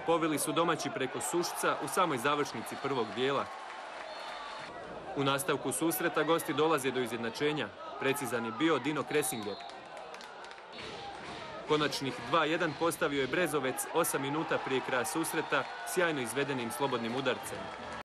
Poveli su domaći preko Sušca u samoj završnici prvog dijela. U nastavku susreta gosti dolaze do izjednačenja. Precizan je bio Dino Kresinger. Konačnih 2:1 postavio je Brezovec 8 minuta prije kraja susreta sjajno izvedenim slobodnim udarcem.